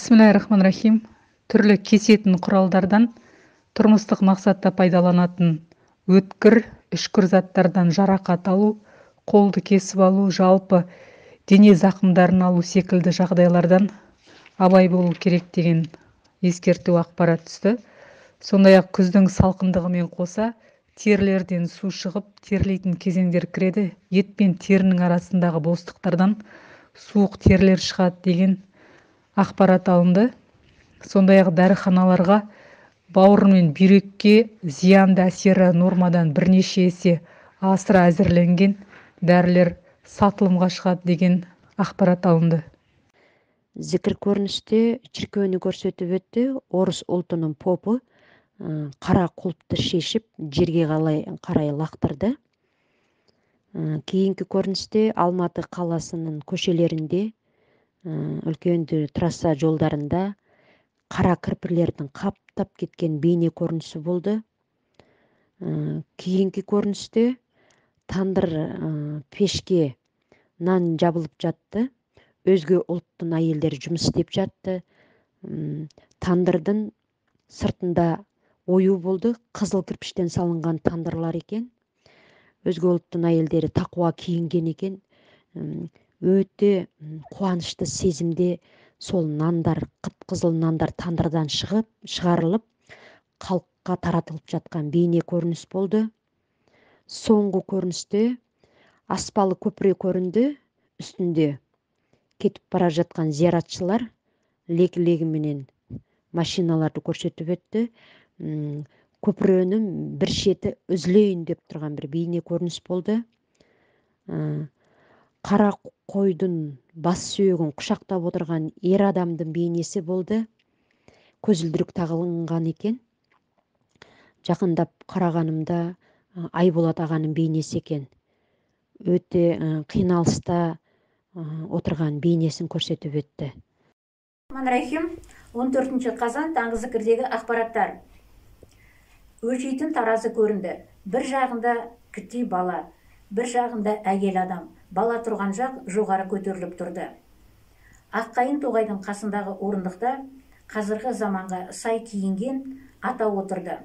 Бисмиллахиррахманиррахим. Түрлі кесетін құралдардан тұрмыстық мақсатта пайдаланатын өткір, үшкір заттардан жарақат алу, қолды кесіп алу, жалпы дене зақымдарын алу секілді жағдайлардан абай болу керек деген ескерту ақпарат түсті. Сондай-ақ күздің салқындығымен қоса терілерден су шығып, терлейтін кезеңдер кіреді. Ет пен терінің арасындағы бостықтардан суық терілер шығады деген ақпарат алынды. Сондай-ақ дәріханаларға бауыр мен бүйрекке зиянды әсері нормадан бірнеше есе асыра әзірленген дәрілер сатылымға шығады деген ақпарат алынды. Зікір көріністе чиркөөнү көрсөтүп өттү. Орус ултунун попу кара кулпты шешип жерге карай лактырды. Кийинки көрүнүштө Алматы каласынын көчөлөрүндө, үлкөндүү трасса жолдарында кара кирпирлердин каптап кеткен бейне көрүнүшү болду. Кийинки көрүнүштө тандыр пешке нан жабылып жатты. Өзгө улуттун айелдери жумуш иштеп жатты. Тандырдын сыртында ою болду. Кызыл кирпичтен салынган тандырлар экен. Өзгө улуттун айелдери такуа кийинген экен. Өтө кубанычтуу сезимде сол нандар, кыпкызыл нандар тандырдан чыгарылып, калкка таратылып жаткан бейне көрүнүш болду. Соңку көрүнүштө аспалы көпүрө көрүндү. Үстүндө кетип бара жаткан зыяратчылар леги менен машиналарды көрсөтүп өттү. Көпүрөнүн бир чети үзүлөйүн деп турган бир бейне көрүнүш болду. Кара койдун бас сүйөгүн кучактап отурган эр адамдын бейнеси болду. Көзүлдүрүк тагылган экен. Жакындап караганымда Айболот аганын бейнеси экен. Өтө кыйналышта отурган бейнесин көрсөтүп өттү. Рахим 14 қазан таңғы зікірдегі ақпараттар. Өлшейтін таразы көрінді. Bir жағында кіші бала, bir жағында әйел адам. Бала тұрған жақ жоғары көтеріліп тұрды. Аққайын тоғайдың қасындағы орындықта қазіргі заманға сай киінген ата отырды.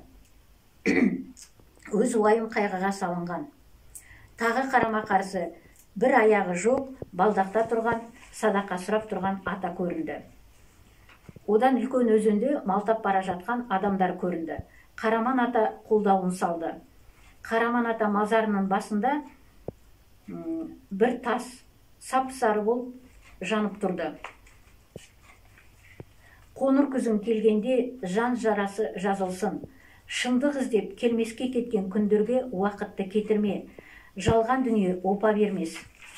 Өз уайым қайғыға салынған. Тағы қарама қарсы бір аяғы жоқ, балдақта тұрған, садақа сұрап тұрған ата көрінді. Одан үлкен өзенде малтап бара жатқан адамдар көрінді. Қараман ата қолдауын салды. Қараман ата мазарының басында бір тас сап-сары болып жанып тұрды. Қоңыр күзің келгенде жан жарасы жазылсын. Шындық іздеп келмеске кеткен күндерге уақытты кетірме. Жалған дүние опа бермес.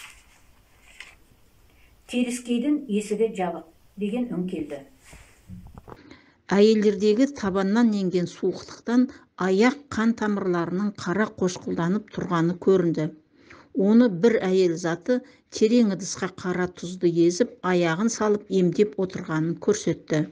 Теріскейдің есігі жабық деген үн келді. Әйелдердегі табаннан енген суықтықтан аяқ қан тамырларының қара қошқылданып тұрғаны көрінді. Оны бір әйел заты терең ыдысқа қара тұзды езіп, аяғын салып емдеп отырғанын көрсетті.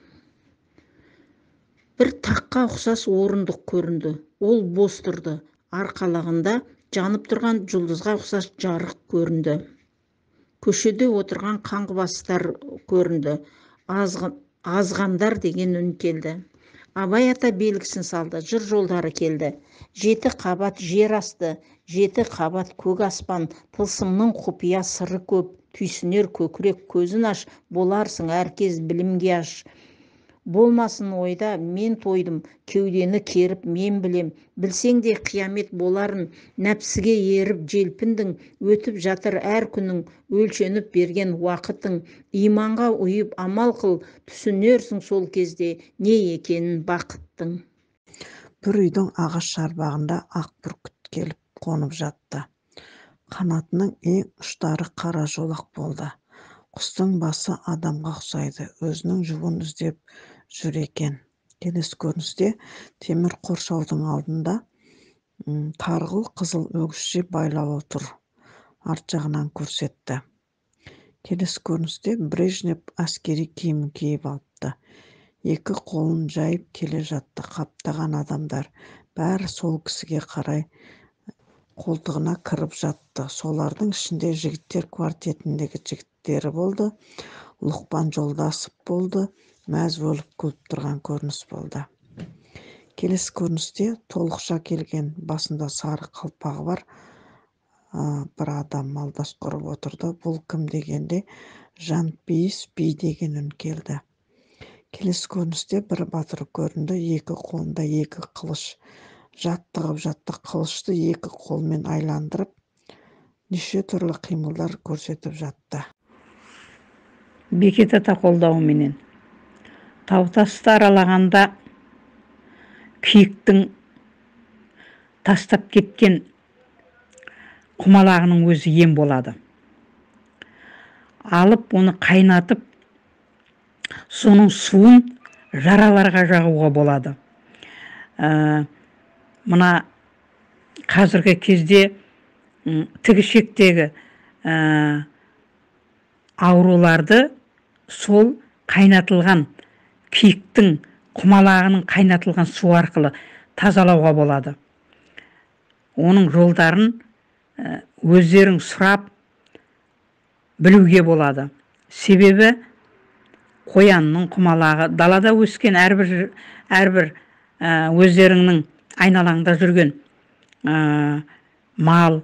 Бір таққа ұқсас орындық көрінді. Ол бос тұрды. Арқалығында жанып тұрған жұлдызға ұқсас жарық көрінді. Көшеде отырған қаңғыбастар көрінді. Азғандар деген үн келді. Абай ата белгісін салды. Жыр жолдары келді. 7 қабат жер асты, 7 қабат көк аспан, тылсымның құпия сыры көп, түйсінер көкірек көзін аш, боларсың әркез білімге аш. Болмасын ойда, мен тойдым, кеудені керіп мен білем, білсең де қиямет боларын, нәпсіге еріп желпіндің, өтіп жатыр әр күнің, өлшеніп берген уақытың, иманға ұйып амал қыл, түсінерсің сол кезде не екенін бақыттың. Бір үйдің ағаш шарбағында ақ бүркіт келіп қонып жатты. Қанатының ең ұштары қара жолақ болды. Құстың басы адамға ұқсайды, өзінің жұбын іздеп жүр екен. Келесі көріністе темір қоршаудың алдында тарғыл қызыл өгізше байлаулы тұр. Арт жағынан көрсетті. Келесі көріністе Брежнев әскери киімін киіп алыпты. 2 қолын жайып келе жатты. Қаптаған адамдар бәрі сол кісіге қарай қолтығына кіріп жатты. Солардың ішінде жігіттер квартетіндегі жігіттері болды. Лұқпан Жолдасов болды. Мәз болып күліп тұрған көрініс болды. Келесі көріністе толықша келген, басында сары қалпағы бар бір адам малдас құрып отырды. Бұл кім дегенде Жанпейіс би деген үн келді. Келесі көріністе бір батыр көрінді. Екі қолында екі қылыш. Жаттығып қылышты екі қолмен айландырып, неше түрлі қимылдар көрсетіп жатты. Бекет ата қолдауыменен тау-тасты аралағанда киіктің тастап кеткен құмалағының өзі ем болады. Алып оны қайнатып, соның суын жараларға жағуға болады. Мына қазіргі кезде тігішектегі ауруларды сол қайнатылған киіктің құмалағының қайнатылған су арқылы тазалауға болады. Оның жолдарын өздерің сұрап білуге болады. Себебі қоянның құмалағы, далада өскен әрбір өздеріңнің айналаңда жүрген мал,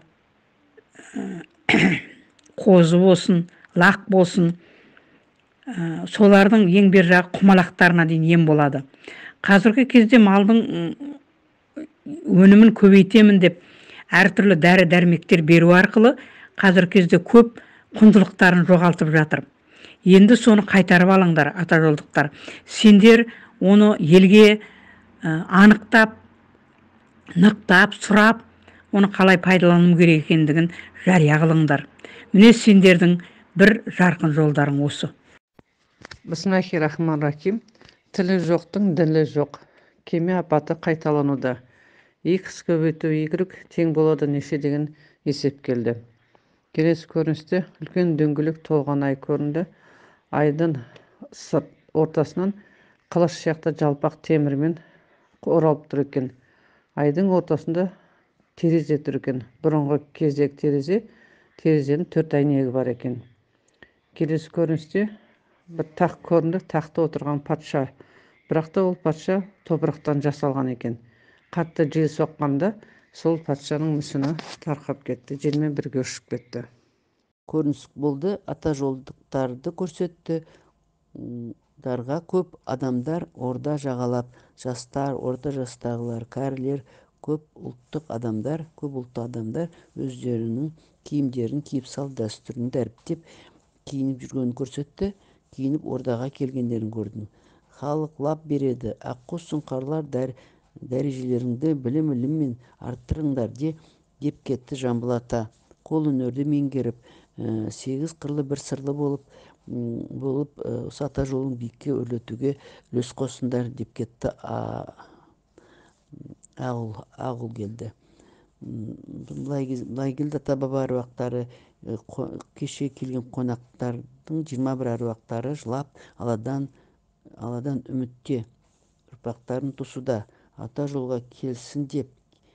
қозы болсын, лақ болсын, солардың ең бер жағы құмалақтарына дейін ем болады. Қазіргі кезде малдың өнімін көбейтемін деп әртүрлі дәрі-дәрмектер беру арқылы қазіргі кезде көп құндылықтарын жоғалтып жатыр. Енді соны қайтарып алыңдар, атажолдықтар. Сендер оны елге анықтап, нықтап, сұрап, оны қалай пайдалану керек екендігін жария қылыңдар. Міне сендердің бір жарқын жолдарың осы. Бисмиллахир-рахманир-рахим. Тілі жоқтың ділі жоқ. Кеме апаты қайталануда. X көбейту Y тең болады неше деген есеп келді. Келесі көріністе үлкен дөңгелек толған ай көрінді. Айдың ортасынан қылыш сияқты жалпақ темірмен оралып тұр екен. Айдың ортасында терезе тұр екен. Бұрынғы кездегі терезенің 4 әйнегі бар екен. Келесі көріністе бір тақ көрінді, тақта отырған патша. Бірақ та ол патша топырақтан жасалған екен. Қатты жел соққанда сол патшаның мүсіні тарқап кетті, желмен бірге ұшып кетті. Көрініс болды, ата жолдықтарды көрсетті. Дарға көп адамдар орда жағалап, жастар, орта жастағылар, кәрілер, көп ұлттық адамдар өздерінің киімдерін киіп салт дәстүрін дәріптеп киініп жүргенін көрсетті. Киініп ордаға келгендерін көрдім. Халық лап береді, аққу сұңқарлар дәрежелеріңді білім-іліммен арттырыңдар деп кетті Жамбыл ата. Қол өнерді меңгеріп, 8 қырлы бір сырлы болып осы ата жолын биікке өрлетуге үлес қосыңдар деп кетті. Ағыл келді. Былай келді ата баба әруақтары, кеше келген қонақтардың 21 әруақтары жылап, аладан үмітте ұрпақтарын тосуда. Ата жолға келсін деп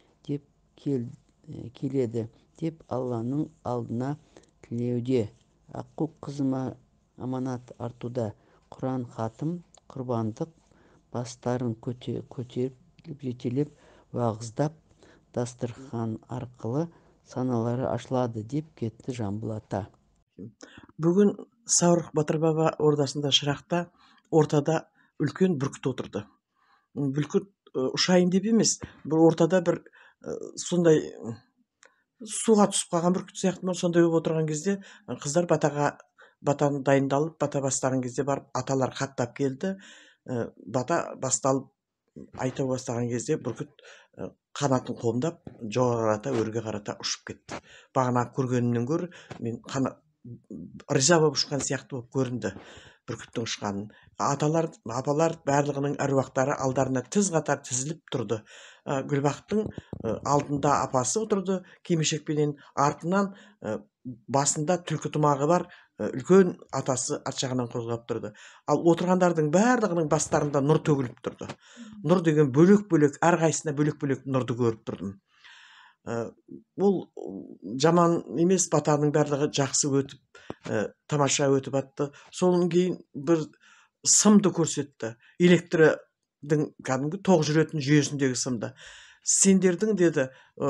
келеді деп Алланың алдына тілеуде. Аққу қызыма аманат артуда. Құран хатым, құрбандық бастарын көтеріп жетелеп уағыздап, дастархан арқылы саналары ашылады деп кетті Жамбыл ата. Бүгін Саурық Батыр баба ордасында шырақта ортада үлкен бүркіт отырды. Бүркіт ұшайын деп емес, бір ортада бір сондай суға түсіп қалған бүркіт сияқты сондай болып отырған кезде қыздар батаны дайындалып, бата бастаған кезде барып аталар хаттап келді. Бата басталып айта бастаған кезде бүркіт қанатын қомдап жоғары қарата, өрге қарата ұшып кетті. Бағана көргенімнен гөрі мен риза болып ұшқан сияқты болып көрінді бүркіттің ұшқанын. Аталар, апалар барлығының әруақтары алдарына тіз қатар тізіліп тұрды. Гүлбақыттың алдында апасы отырды, кимешекпенен, артынан басында түлкі тымағы бар үлкен атасы арт жағынан қозғап тұрды. Ал отырғандардың барлығының бастарында нұр төгіліп тұрды. Нұр деген бөлек-бөлек, әрқайсысына бөлек-бөлек нұрды көріп тұрдым. Ол жаман емес, батаның барлығы жақсы өтіп, тамаша өтіп атты. Соның кейін бір сымды көрсетті. Электрдің кәдімгі тоқ жүретін жүйесіндегі сымды. Сендердің деді,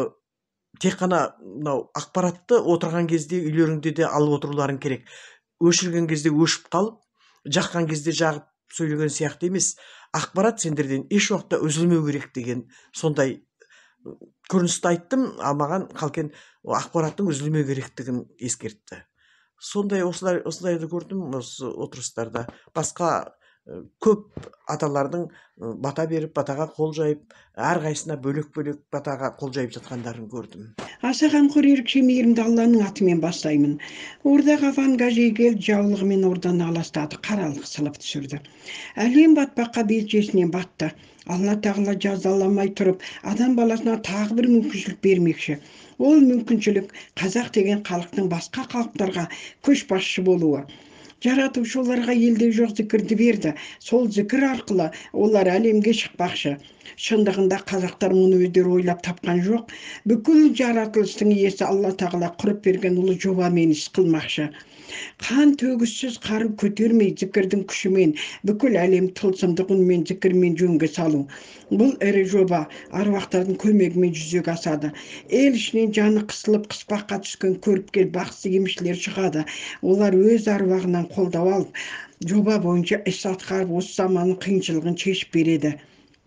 тек қана мынау ақпаратты отырған кезде үйлеріңде де алып отыруларың керек. Өшірген кезде өшіп қалып, жаққан кезде жағып сөйлеген сияқты емес. Ақпарат сендерден еш уақытта үзілмеу керек деген сондай көріністі айттым, маған Қалкен ақпараттың үзілмеу керектігін ескертті. Сондай осылайды көрдім осы отырыстарда. Басқа көп аталардың бата беріп, батаға қол жайып, әрқайсысына бөлек-бөлек батаға қол жайып жатқандарын көрдім. Аса қамқор ерекше мейірімді Алланың атымен бастаймын. Ордаға Ван Гажи келіп, жаулығымен ордан аластады, қаралық сылып түсірді. Әлем батпаққа бет-жесінен батты. Алла тағала жазаламай тұрып, адам баласына тағы бір мүмкіншілік бермекші. Ол мүмкіншілік қазақ деген халықтың басқа халықтарға көшбасшы болуы. Жаратушы оларға елде жоқ зікірді берді. Сол зікір арқылы олар әлемге шықпақшы. Шындығында қазақтар мұны өздері ойлап тапқан жоқ. Бүкіл жаратылыстың иесі Алла тағала құрып берген ұлы жобамен іс қылмақшы. Қан төгіссіз қару көтермей зікірдің күшімен бүкіл әлем тылсымдық үнмен зікірмен жөнге салу. Бұл ірі жоба аруақтардың көмегімен жүзеге асады. Ел ішінен жаны қысылып қыспаққа түскен көріпкел бақсы емшілер шығады. Олар өз аруағынан қолдау алып, жоба бойынша іс атқарып, осы заманның қиыншылығын шешіп береді.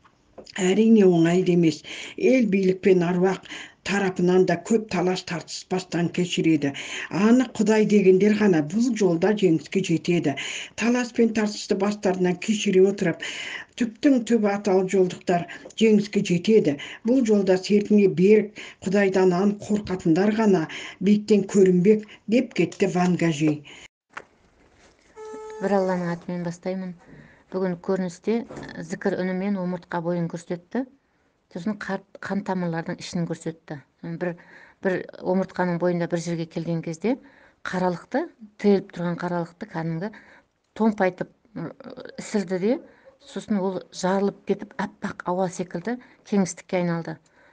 Әрине оңай емес. Ел билік пен аруақ тарапынан да көп талас тартыс бастан кешіреді. Анық Құдай дегендер ғана бұл жолда жеңіске жетеді. Талас пен тартысты бастарынан кешіре отырып, түптің түбі аталып жолдықтар жеңіске жетеді. Бұл жолда сертіне берік, Құдайдан анық қорқатындар ғана биіктен көрінбек, деп кетті Ван Гажи. Бір Алланың атымен бастаймын. Бүгін көріністе зікір үнімен омыртқа бойын көрсетті. Сосын қан тамырлардың ішін көрсетті. Бір омыртқаның бойында бір жерге келген кезде қаралықты, тіреліп тұрған қаралықты кәдімгі томпайтып ісірді де, сосын ол жарылып кетіп аппақ ауа секілді кеңістікке айналды.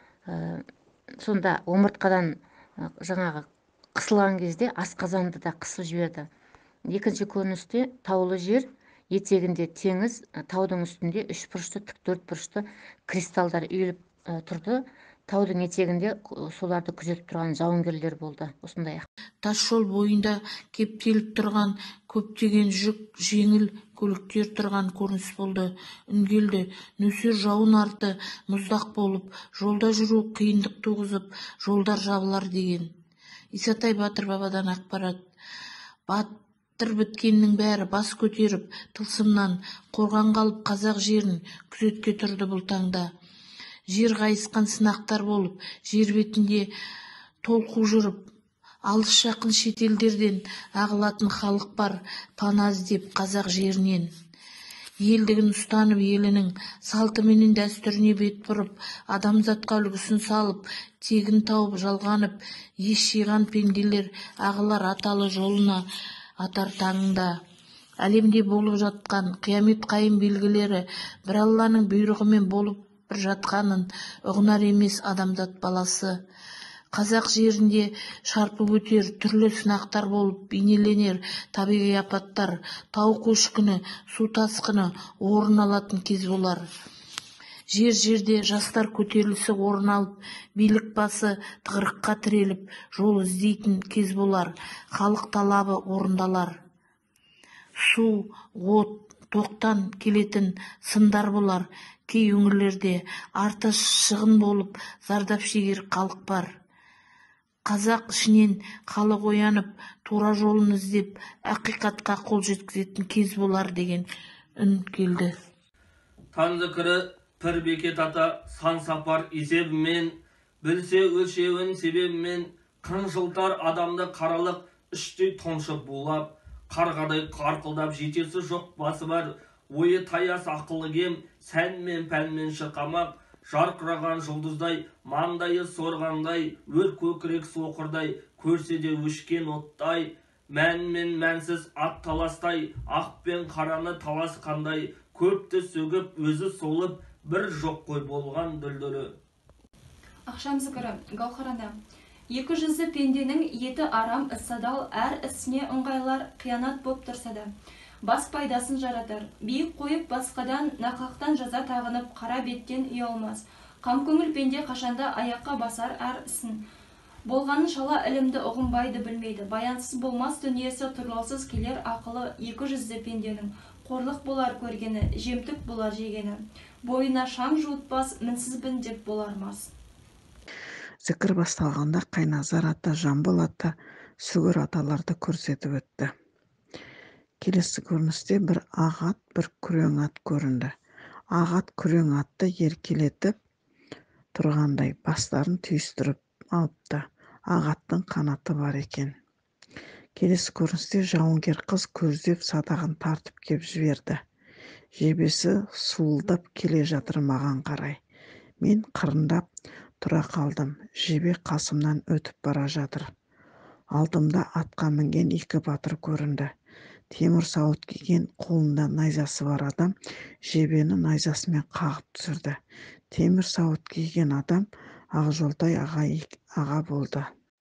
Сонда омыртқадан жаңағы қысылған кезде асқазанды да қысып жіберді. Екінші көріністе таулы жер, етегінде теңіз, таудың үстінде үш бұрышты, тік төрт бұрышты кристалдар үйіліп тұрды. Таудың етегінде соларды күзетіп тұрған жауынгерлер болды. Осындай. Тас жол бойында кептеліп тұрған көптеген жүк, жеңіл көліктер тұрған көрініс болды. Үнгелді, нөсер жауын арты мұздақ болып, жолда жүру қиындық туғызып, жолдар жабылар деген. Исатай Батыр бабадан ақпарат. Батыр біткеннің бәрі бас көтеріп, тылсымнан қорған қалып қазақ жерін күзетке тұрды бұл таңда. Жер қайысқан сынақтар болып, жер бетінде толқу жүріп, алыс жақын шетелдерден ағылатын халық бар, пана іздеп қазақ жерінен. Елдігін ұстанып елінің салтыменен дәстүріне бет бұрып, адамзатқа үлгісін салып, тегін тауып жалғанып, еш жиған пенделер ағылар аталы жолына атар таңында. Әлемде болып жатқан қиямет қайым белгілері бір Алланың бұйрығымен болып бір жатқанын ұғынар емес адамзат баласы. Қазақ жерінде шарпып өтер түрлі сынақтар болып бейнеленер табиғи апаттар, тау көшкіні, су тасқыны орын алатын кез болар. Жер-жерде жастар көтерілісі орын алып, билік басы тығырыққа тіреліп, жол іздейтін кез болар. Халық талабы орындалар. Су, от, тоқтан келетін сындар болар. Кей өңірлерде арты шығын болып, зардап шегер халық бар. Қазақ ішінен халық оянып, тура жолын іздеп, ақиқатқа қол жеткізетін кез болар деген үн келді. Тан зікірі пір бекет ата сан сапар есебімен, білсе өлшеуін себебімен, қынжылтар адамды қаралық іштей тоншып булап, қарғадай қарқылдап жетесі жоқ басы бар, ойы таяс ақылы кем, сән мен пәнмен шырқамақ, жарқыраған жұлдыздай, маңдайы сорғандай, өр көкірек соқырдай, көрсе де өшкен оттай, мән мен мәнсіз ат таластай, ақ пен қараны таласқандай, көпті сөгіп өзі солып, бір жоқ қой болған дүлдүлі. Ақшам зікірі, Гаухарада. 200 пенденің еті арам іссадал, әр ісіне ыңғайлар қиянат боп тұрса да. Бас пайдасын жаратар. Биік қойып басқадан, нақлақтан жаза тағынып, қара беттен ұялмас. Қамкөңіл пенде қашанда аяққа басар әр ісін. Болғанын шала ілімді ұғынбайды білмейді. Баянсыз болмас дүниесі тұрлаусыз келер ақылы 200 пенденің. Қорлық болар көргені, жемтік болар жегені. Бойына шаң жуытпас, мінсізбін деп болармас. Зікір басталғанда Қайназар ата, Жамбыл ата, Сүгір аталарды көрсетіп өтті. Келесі көріністе бір ақ ат, бір күрең ат көрінді. Ақ ат күрең атты еркелетіп тұрғандай бастарын түйістіріп алыпты. Ақ аттың қанаты бар екен. Келесі көріністе жауынгер қыз көздеп садағын тартып кеп жіберді. Жебесі суылдап келе жатыр маған қарай. Мен қырындап тұра қалдым. Жебе қасымнан өтіп бара жатыр. Алдымда атқа мінген екі батыр көрінді. Темір сауыт киген, қолында найзасы бар адам жебені найзасымен қағып түсірді. Темір сауыт киген адам Ақжолтай аға болды.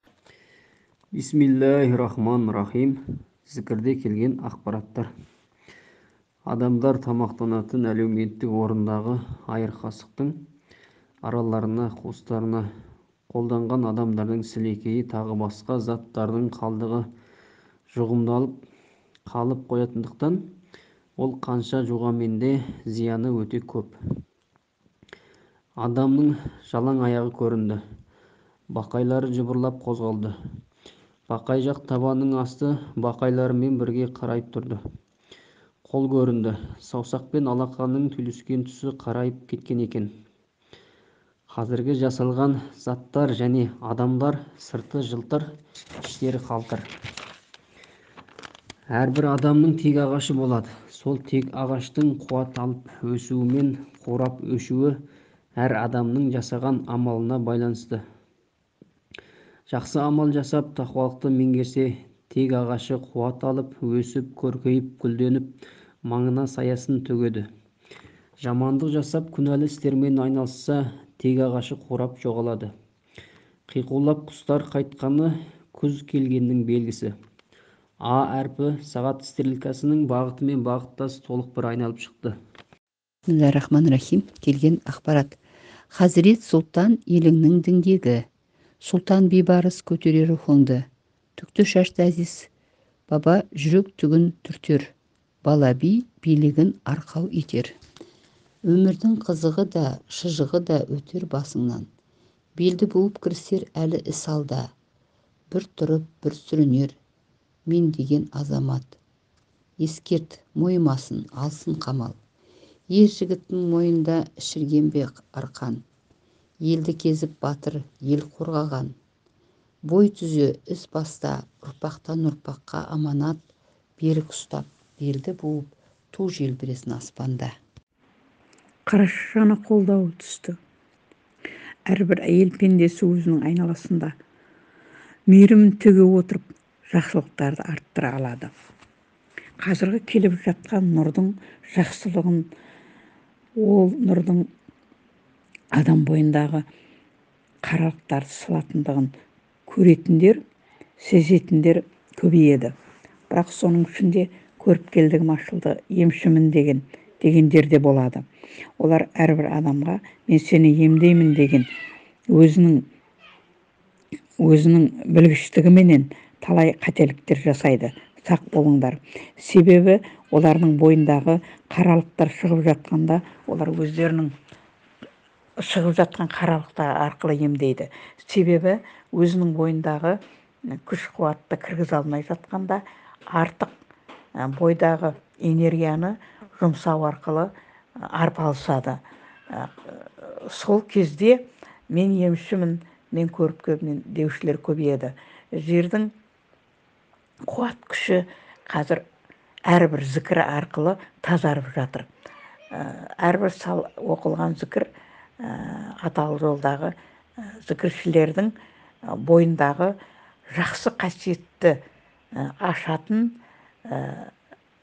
Бисмиллахир-рахманир-рахим. Зікірде келген ақпараттар. Адамдар тамақтанатын әлеуметтік орындағы айырқасықтың араларына, қуыстарына қолданған адамдардың сілекейі тағы басқа заттардың қалдығы жұғымдалып қалып қоятындықтан ол қанша жуғанмен зияны өте көп. Адамның жалаң аяғы көрінді. Бақайлары жыбырлап қозғалды. Бақай жақ табанның асты бақайларымен бірге қарайып тұрды. Қол көрінді. Саусақ пен алақанның түйіліскен тұсы қарайып кеткен екен. Қазіргі жасалған заттар және адамдар сырты жылтыр, іштері қалтыр. Әрбір адамның тек ағашы болады. Сол тек ағаштың қуат алып өсуі мен қурап өшуі әр адамның жасаған амалына байланысты. Жақсы амал жасап, тақуалықты меңгерсе, тек ағашы қуат алып, өсіп, көркейіп, гүлденіп, маңына саясын төгеді. Жамандық жасап, күнәлі істермен айналысса, тек ағашы қурап жоғалады. Қиқулап құстар қайтқаны күз келгеннің белгісі. А әрпі сағат стрелкасының бағытымен бағыттас толық бір айналып шықты. Бисмиллахир-рахманир-рахим. Келген ақпарат. Хазірет Сұлтан еліңнің діңгегі. Сұлтан бейбарыс көтерер рухыңды. Түкті шашты әзіз. Баба жүрек түгін түртер. Бала би билігін арқау етер. Өмірдің қызығы да, шыжығы да өтер басыңнан. Белді буып кірсер әлі іс алда. Бір тұрып, бір сүрінер. Мен деген азамат. Ескерт, мойымасын, алсын қамал. Ер жігіттің мойында шірген бе арқан. Елді кезіп батыр, ел қорғаған. Бой түзе, іс баста, ұрпақтан ұрпаққа аманат, берік ұстап, белді буып, ту желбіресін аспанда. Қарашаны қолдауы түсті. Әрбір әйел пендесі өзінің айналасында мейірімін төге отырып, жақсылықтарды арттыра алады. Қазіргі келіп жатқан нұрдың жақсылығын, ол нұрдың адам бойындағы қаралықтарды сылатындығын көретіндер, сезетіндер көбейеді. Бірақ соның ішінде көріп келдігім ашылды, емшімін дегендер де болады. Олар әрбір адамға мен сені емдеймін деген өзінің білгіштігіменен талай қателіктер жасайды. Сақ болыңдар. Себебі олардың бойындағы қаралықтар шығып жатқанда, олар өздерінің шығып жатқан қаралықтар арқылы емдейді. Себебі өзінің бойындағы күш қуатты кіргізе алмай жатқанда, артық бойдағы энергияны жұмсау арқылы арпалысады. Сол кезде мен емшімін, мен көріп көбінен деушілер көбейеді. Жердің қуат күші қазір әрбір зікір арқылы тазарып жатыр. Әрбір оқылған зікір аталы жолдағы зікіршілердің бойындағы жақсы қасиетті ашатын,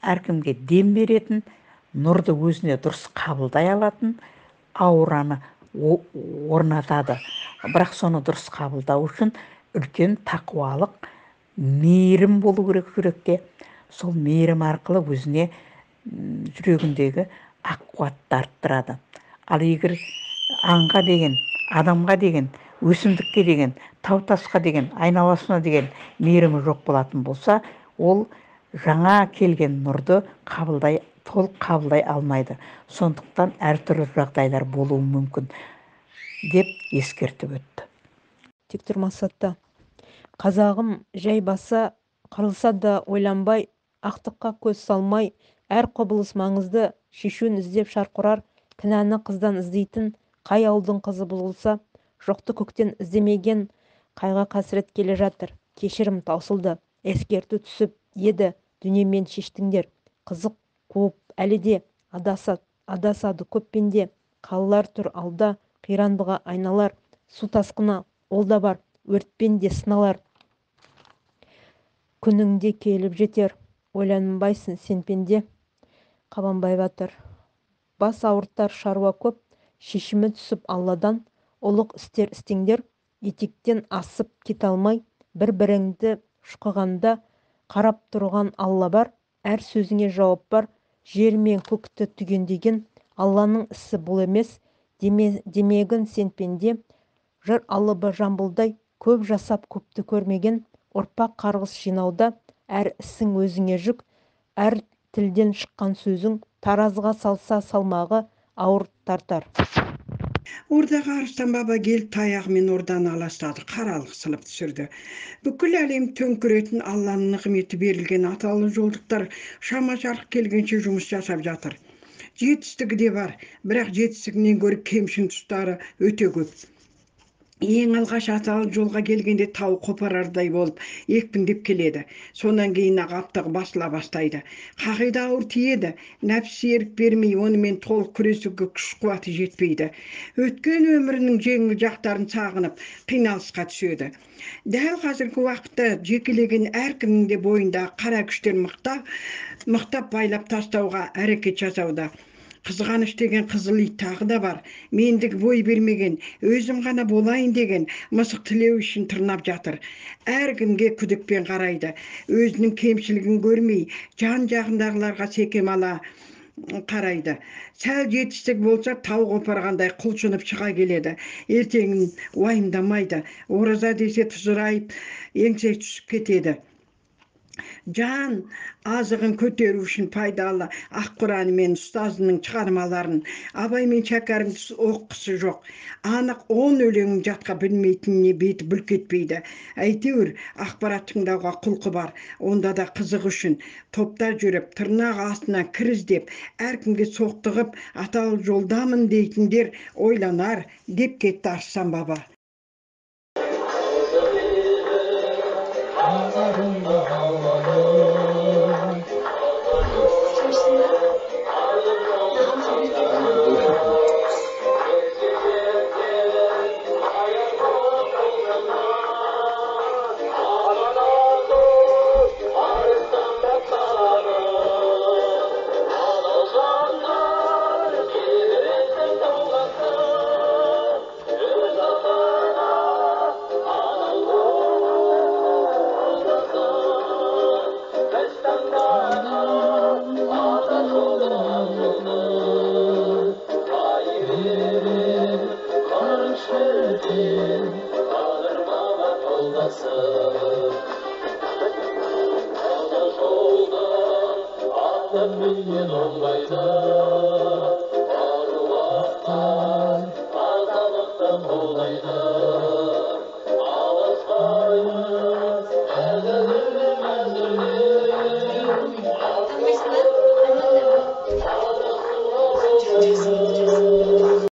әркімге дем беретін, нұрды өзіне дұрыс қабылдай алатын, аураны орнатады. Бірақ соны дұрыс қабылдау үшін үлкен тақуалық, мейірім болу керек жүректе. Сол мейірім арқылы өзіне жүрегіндегі ақ қуатты арттырады. Ал егер аңға деген, адамға деген, өсімдікке деген, тау-тасқа деген, айналасына деген мейірімі жоқ болатын болса, ол жаңа келген нұрды толық қабылдай алмайды. Сондықтан әртүрлі жағдайлар болуы мүмкін деп ескертіп өтті. Тектір мақсатта қазағым жай баса, қырылса да ойланбай, ақтыққа көз салмай, әр құбылыс маңызды, шешуін іздеп шарқ ұрар, кінәні қыздан іздейтін, қай ауылдың қызы болса, жоқты көктен іздемеген, қайға қасірет келе жатыр, кешірім таусылды, ескерту түсіп еді, дүниемен шештіңдер, қызық қуып әлі де адасады көп пенде, қалалар тұр алда, қирандыға айналар, су тасқына ол да бар, өртпен де сыналар. Күніңде келіп жетер, ойланбайсың сен пенде. Қабанбай Батыр. Бас ауыртар шаруа көп, шешімі түсіп Алладан, ұлық істер істеңдер, етектен асып кете алмай, бір-біріңді шұқығанда қарап тұрған Алла бар, әр сөзіңе жауап бар, жер мен көкті түгендеген Алланың ісі бұл емес, демегін сен пенде, жыр алыбы жамбылдай, көп жасап көпті көрмеген, ұрпақ қарғыс жинауда, әр ісің өзіңе жүк, әр тілден шыққан сөзің, таразыға салса салмағы ауыр тартар. Ордаға Арыстан баба келіп таяғымен орданы аластады, қаралық сылып түсірді. Бүкіл әлем төңкіретін Алланың нығметі берілген аталы жолдықтар шама жарық келгенше жұмыс жасап жатыр. Жетістігі де бар, бірақ жетістігінен гөрі кемшін тұстары өте көп. Ең алғаш аталы жолға келгенде тау қопарардай болып екпіндеп келеді. Сонан кейін аптығы басыла бастайды. Қағида ауыр тиеді, нәпсі ерік бермей, онымен толық күресуге күш қуаты жетпейді. Өткен өмірінің жеңіл жақтарын сағынып, қиналысқа түседі. Дәл қазіргі уақытта жекелеген әркімнің де бойында қара күштер мықтап байлап тастауға әрекет жасауда. Қызғаныш деген қызыл ит тағы да бар. Мендік бой бермеген, өзім ғана болайын деген мысық тілеу үшін тырнап жатыр. Әркімге күдікпен қарайды. Өзінің кемшілігін көрмей, жан жағындағыларға секемала қарайды. Сәл жетістік болса, тау қопарғандай құлшынып шыға келеді. Ертеңін уайымдамайды. Ораза десе тұзырайып, еңсе түсіп кетеді. Жан азығын көтеру үшін пайдалы Ақ Құран мен ұстазының шығармаларын Абай мен Шәкәрім оқысы жоқ. Анық 10 өлеңін жатқа білмейтініне беті бүлк етпейді. Әйтеуір ақпарат тыңдауға құлқы бар. Онда да қызық үшін топта жүріп, тырнақ астына кір іздеп, әркімге соқтығып, аталы жолдамын дейтіндер ойланар деп кетті Арыстан баба. Jesus.